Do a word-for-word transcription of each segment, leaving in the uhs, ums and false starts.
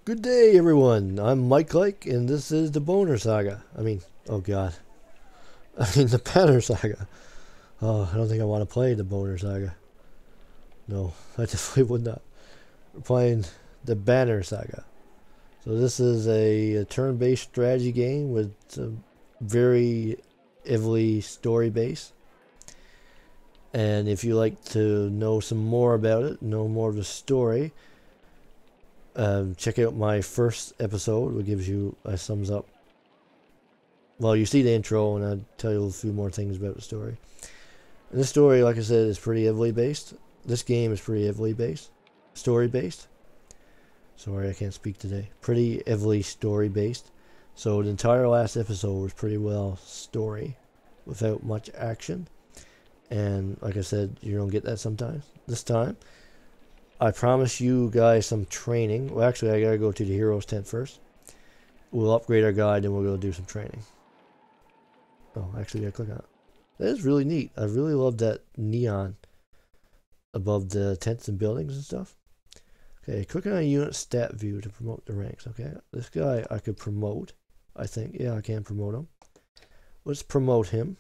Good day, everyone. I'm Mike Like, and this is the Boner Saga. I mean, oh god. I mean, the Banner Saga. Oh, I don't think I want to play the Boner Saga. No, I definitely would not. We're playing the Banner Saga. So this is a, a turn-based strategy game with some very heavily story-based. And if you like to know some more about it, know more of the story, Um, check out my first episode, which gives you a thumbs up. Well, you see the intro, and I'll tell you a few more things about the story. And this story, like I said, is pretty heavily based. This game is pretty heavily based. Story based. Sorry, I can't speak today. Pretty heavily story based. So the entire last episode was pretty well story, without much action. And like I said, you don't get that sometimes. This time, I promise you guys some training. Well, actually, I gotta go to the hero's tent first. We'll upgrade our guide, and we'll go do some training. Oh, actually, I gotta click on it. That is really neat. I really love that neon above the tents and buildings and stuff. Okay, click on a unit stat view to promote the ranks. Okay, this guy I could promote. I think, yeah, I can promote him. Let's promote him.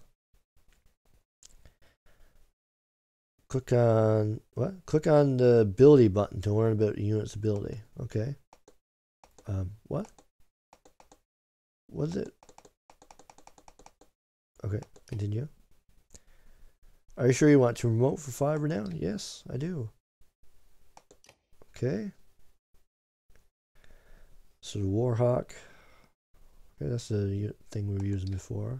Click on what? Click on the ability button to learn about the unit's ability. Okay. Um, what? What is it? Okay, continue. Are you sure you want to promote for five renown? Yes, I do. Okay. So the Warhawk. Okay, that's the thing we were using before.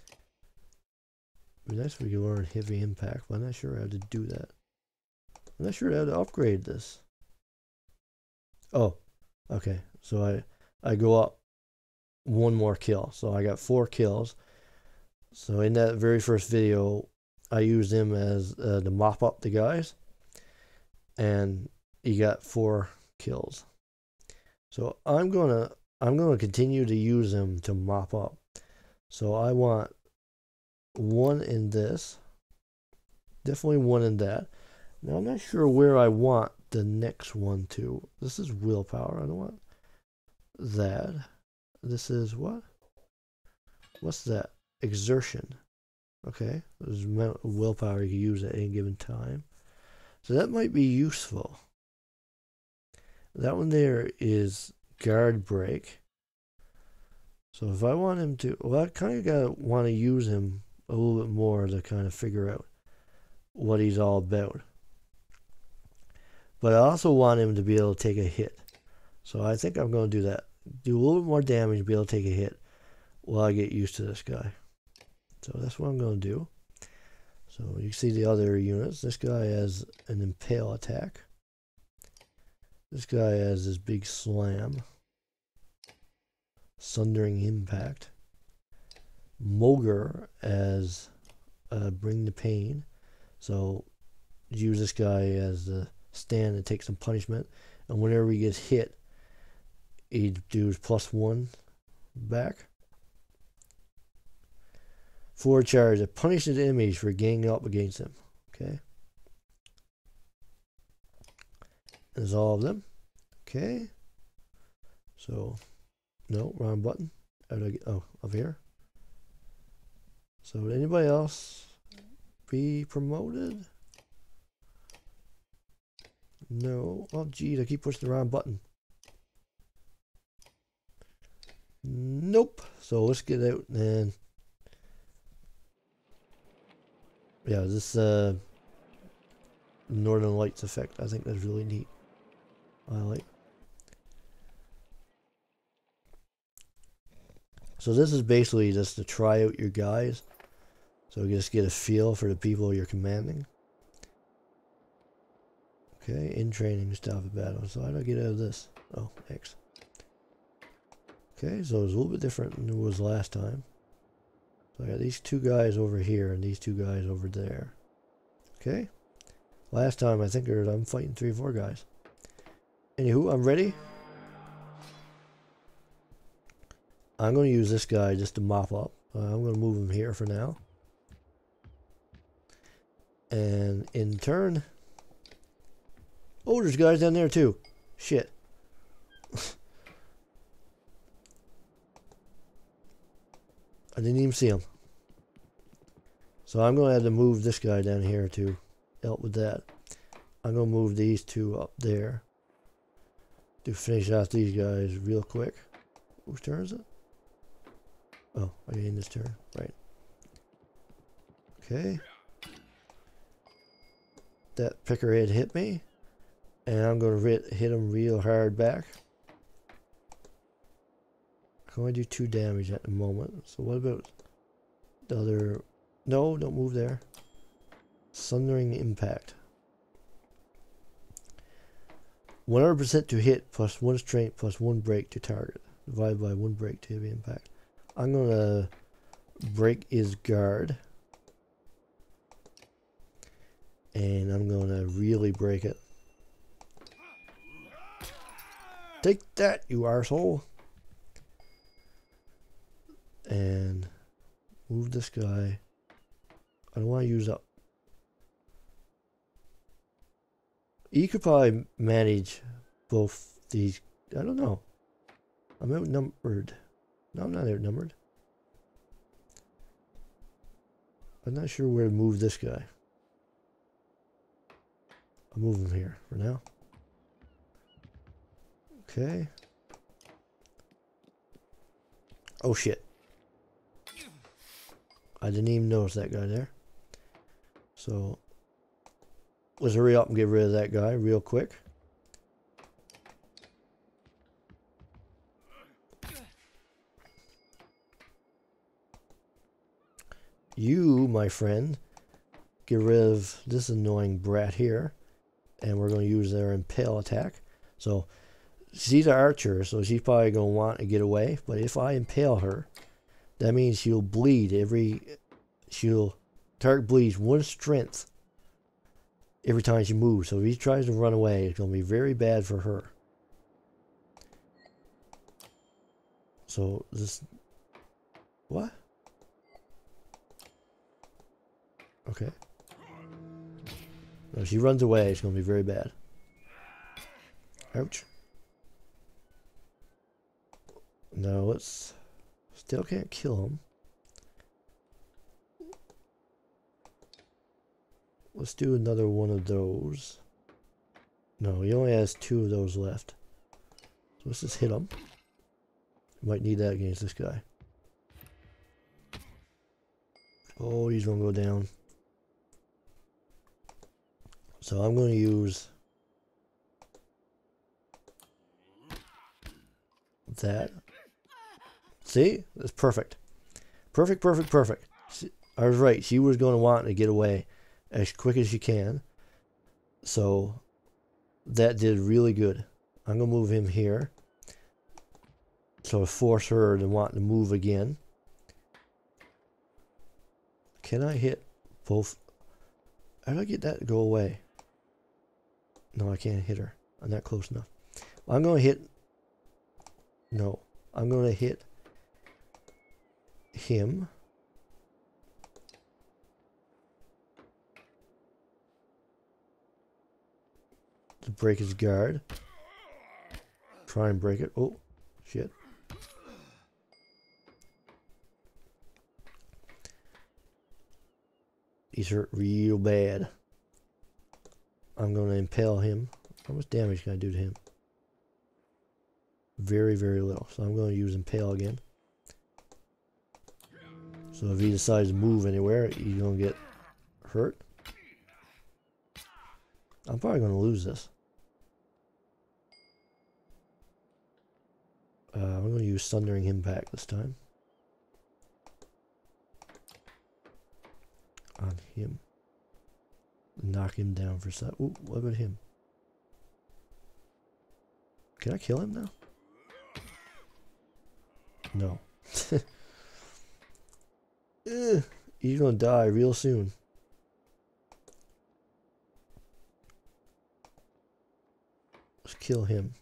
It'd be nice if we could learn heavy impact, but I'm not sure how to do that. I'm not sure how to upgrade this. Oh, okay. So I I go up one more kill. So I got four kills. So in that very first video, I used him as uh, to mop up the guys, and he got four kills. So I'm gonna I'm gonna continue to use him to mop up. So I want one in this, definitely one in that. Now I'm not sure where I want the next one to. This is willpower. I don't want that. This is what? What's that? Exertion. Okay, there's amount of willpower you can use at any given time. So that might be useful. That one there is guard break. So if I want him to, well, I kind of gotta want to use him a little bit more to kind of figure out what he's all about. But I also want him to be able to take a hit. So I think I'm going to do that. Do a little bit more damage, be able to take a hit while I get used to this guy. So that's what I'm going to do. So you see the other units. This guy has an impale attack. This guy has this big slam. Sundering impact. Mogre as uh, bring the pain. So use this guy as the stand to take some punishment. And whenever he gets hit, he does plus one back. Forward charge that punishes enemies for ganging up against him. Okay. There's all of them. Okay. So, no, wrong button. How do I get, oh, up here. So, would anybody else be promoted? No. Oh, geez, I keep pushing the wrong button. Nope. So, let's get out and yeah, this uh, Northern Lights effect, I think that's really neat. I like. So this is basically just to try out your guys. So just get a feel for the people you're commanding. Okay, in training, stop a battle. So how do I get out of this? Oh, X. Okay, so it's a little bit different than it was last time. So I got these two guys over here and these two guys over there. Okay. Last time I think I'm fighting three or four guys. Anywho, I'm ready. I'm going to use this guy just to mop up. Uh, I'm going to move him here for now. And in turn... Oh, there's guys down there too. Shit. I didn't even see him. So I'm going to have to move this guy down here to help with that. I'm going to move these two up there to finish off these guys real quick. Whose turn is it? Oh, I gained this turn. Right. Okay. That peckerhead hit me. And I'm going to hit, hit him real hard back. I can only do two damage at the moment. So what about the other... No, don't move there. Sundering Impact. one hundred percent to hit, plus one strength, plus one break to target. Divided by one break to heavy impact. I'm going to break his guard. And I'm going to really break it. Take that, you arsehole. And move this guy. I don't want to use up. You could probably manage both these. I don't know. I'm outnumbered. No, I'm not outnumbered. I'm not sure where to move this guy. I'll move him here for now. Okay. Oh shit. I didn't even notice that guy there. So let's hurry up and get rid of that guy real quick. You, my friend, get rid of this annoying brat here. And we're going to use their impale attack. So she's an archer, so she's probably going to want to get away. But if I impale her, that means she'll bleed every... She'll... Target bleeds one strength every time she moves. So if he tries to run away, it's going to be very bad for her. So this... What? Okay. No, if she runs away, it's going to be very bad. Ouch. No, let's... Still can't kill him. Let's do another one of those. No, he only has two of those left. So let's just hit him. Might need that against this guy. Oh, he's going to go down. So I'm going to use that. See? That's perfect. Perfect, perfect, perfect. I was right. She was going to want to get away as quick as she can. So that did really good. I'm going to move him here. So force her to want to move again. Can I hit both? How do I get that to go away? No, I can't hit her. I'm not close enough. I'm going to hit... No. I'm going to hit him. To break his guard. Try and break it. Oh, shit. He's hurt real bad. I'm going to impale him. How much damage can I do to him? Very, very little. So I'm going to use impale again. So if he decides to move anywhere, he's going to get hurt. I'm probably going to lose this. Uh, I'm going to use Sundering Impact this time. On him. Knock him down for a sec. Ooh, what about him? Can I kill him now? No. Ugh, he's gonna die real soon. Let's kill him.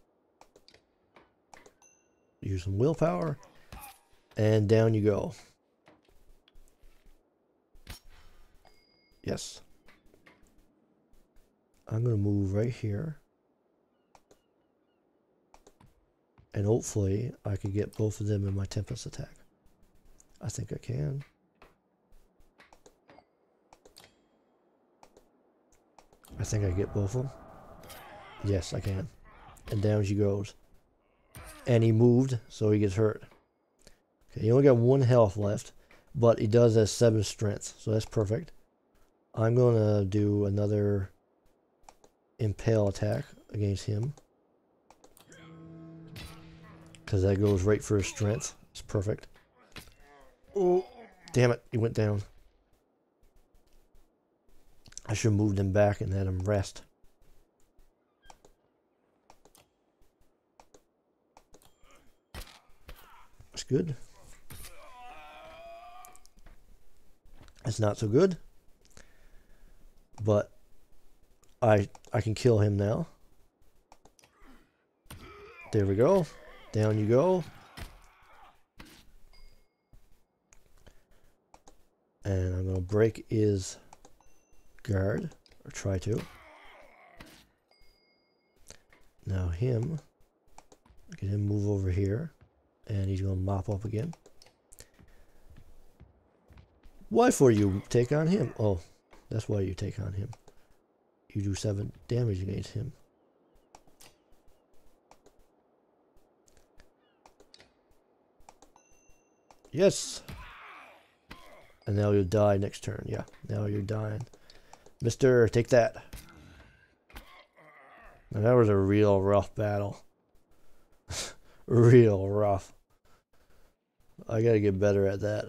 Use some willpower. And down you go. Yes. I'm going to move right here. And hopefully I can get both of them in my Tempest attack. I think I can. I think I get both of them. Yes, I can. And down she goes. And he moved, so he gets hurt. Okay, he only got one health left, but he does have seven strength, so that's perfect. I'm going to do another impale attack against him. Because that goes right for his strength. It's perfect. Oh, damn it, he went down. I should have moved him back and had him rest. That's good. That's not so good. But I I can kill him now. There we go. Down you go. And I'm going to break his guard, or try to. Now him, get him move over here, and he's going to mop up again. Why for you take on him? Oh, that's why you take on him. You do seven damage against him. Yes! And now you'll die next turn. Yeah, now you're dying. Mister, take that. Now that was a real rough battle. Real rough. I gotta get better at that.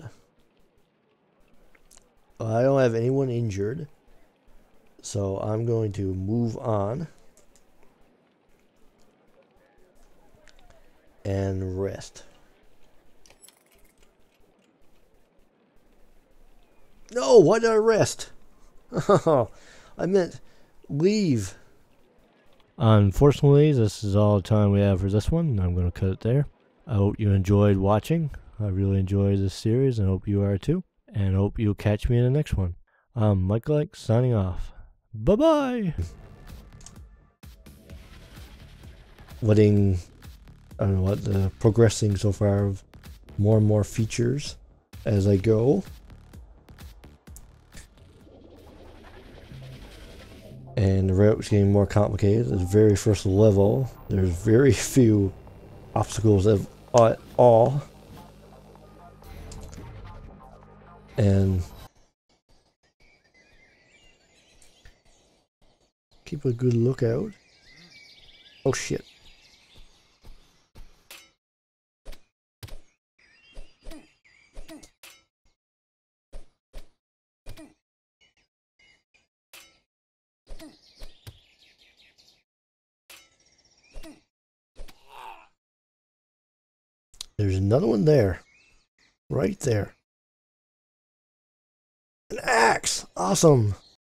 I don't have anyone injured. So I'm going to move on. And rest. No, why did I rest? Oh, I meant leave. Unfortunately, this is all the time we have for this one. I'm going to cut it there. I hope you enjoyed watching. I really enjoyed this series and hope you are too. And hope you'll catch me in the next one. I'm Mike Like signing off. Bye-bye. Letting, I don't know what, the progressing so far of more and more features as I go. And the route's getting more complicated. The very first level, there's very few obstacles at all. And keep a good lookout. Oh shit. There's another one there. Right there. An axe! Awesome!